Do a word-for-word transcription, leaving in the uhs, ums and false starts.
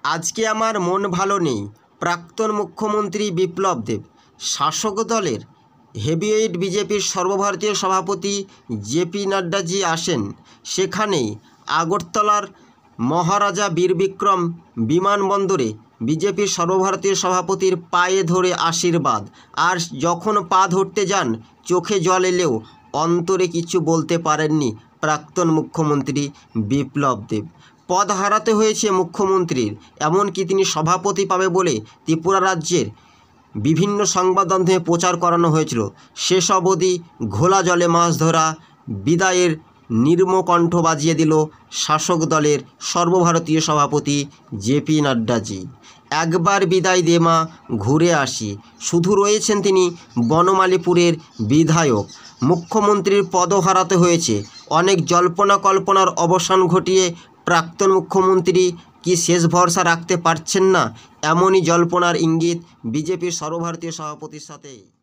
আজকে আমার মন ভালো নেই। প্রাক্তন মুখ্যমন্ত্রী বিপ্লব দেব। শাসক দলের হেভিওয়েট বিজেপির সর্বভারতীয় সভাপতি জেপি নাড্ডাজি আসেন। সেখানেই আগরতলার মহারাজা বীরবিক্রম বিমানবন্দরে বিজেপির সর্বভারতীয় সভাপতির পায়ে ধরে আশীর্বাদ। আর যখন পা ধরতে যান চোখে জল এলেও অন্তরে কিছু বলতে পারেননি প্রাক্তন মুখ্যমন্ত্রী বিপ্লব দেব। পদ হারাতে হয়েছে মুখ্যমন্ত্রীর, এমনকি তিনি সভাপতি পাবে বলে ত্রিপুরা রাজ্যের বিভিন্ন সংবাদ মাধ্যমে প্রচার করানো হয়েছিল। শেষ অবধি ঘোলা জলে মাছ ধরা বিদায়ের নির্মকণ্ঠ বাজিয়ে দিল শাসক দলের সর্বভারতীয় সভাপতি জেপি নাড্ডাজি। একবার বিদায় দে মা, ঘুরে আসি। শুধু রয়েছেন তিনি বনমালীপুরের বিধায়ক। মুখ্যমন্ত্রীর পদও হারাতে হয়েছে। অনেক জল্পনা কল্পনার অবসান ঘটিয়ে প্রাক্তন মুখ্যমন্ত্রী কি শেষ ভরসা রাখতে পারছেন না, এমনই জল্পনার ইঙ্গিত বিজেপির সর্বভারতীয় সভাপতির সাথে।